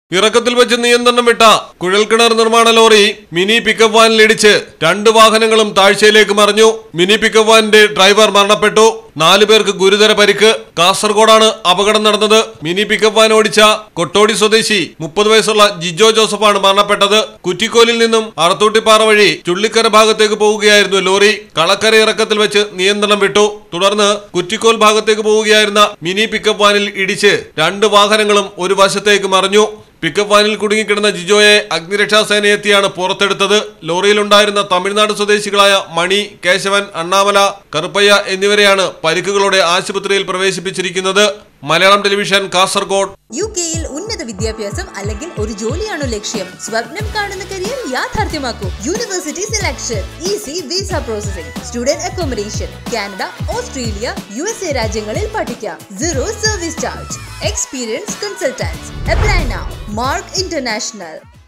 ഇറക്കത്തിൽ വെച്ച് നിയന്ത്രണം വിട്ട കുഴൽക്കിണർ നിർമ്മാണ ലോറി മിനി പിക്കപ്പ് വാനിലിടിച്ച് 2 വാഹനങ്ങളും താഴ്ചയിലേക്ക് മറിഞ്ഞു. മിനി പിക്കപ്പ് വാനിന്റെ ഡ്രൈവർ മരണപ്പെട്ടു. 4 പേർക്ക് ഗുരുതര പരിക്ക്. കാസർഗോഡാണ് അപകടം നടന്നത്. മിനി പിക്കപ്പ് വാൻ ഓടിച്ച കൊട്ടോടി സ്വദേശി 30 വയസ്സുള്ള ജിജോ ജോസഫാണ് മരണപ്പെട്ടത്. കുറ്റിക്കോലിൽ നിന്നും അറത്തൂട്ടിപ്പാറ വഴി ചുള്ളിക്കര ഭാഗത്തേക്ക് പോവുകയായിരുന്നു ലോറി. കളക്കര ഇറക്കത്തിൽ വെച്ച് നിയന്ത്രണം വിട്ടു. തുടർന്ന് കുറ്റിക്കോൽ ഭാഗത്തേക്ക് പോവുകയായിരുന്ന മിനി പിക്കപ്പ് വാനിൽ ഇടിച്ച് 2 വാഹനങ്ങളും ഒരു വശത്തേക്ക് മറിഞ്ഞു. പിക്കപ്പ് വാനിൽ കുടുങ്ങിക്കിടന്ന ജിജോയെ അഗ്നിരക്ഷാസേന എത്തിയാണ് പുറത്തെടുത്തത്. ലോറിയിലുണ്ടായിരുന്ന തമിഴ്നാട് സ്വദേശികളായ മണി, കേശവൻ, അണ്ണാമല, കറുപ്പയ്യ എന്നിവരെയാണ് പരിക്കുകളോടെ ആശുപത്രിയിൽ പ്രവേശിപ്പിച്ചിരിക്കുന്നത്. മലയാളം ടെലിവിഷൻ, കാസർഗോഡ്. യുകെയിൽ ഉന്നത വിദ്യാഭ്യാസം അല്ലെങ്കിൽ ഒരു ജോലിയാണോ ലക്ഷ്യം? സ്വപ്നം കാണുന്ന കരിയർ യാഥാർത്ഥ്യമാക്കൂ. University selection, easy visa processing, student accommodation, Canada, Australia, USA രാജ്യങ്ങളിൽ പഠിക്കാം. 0 service charge. Experience consultants. Apply now. Mark international.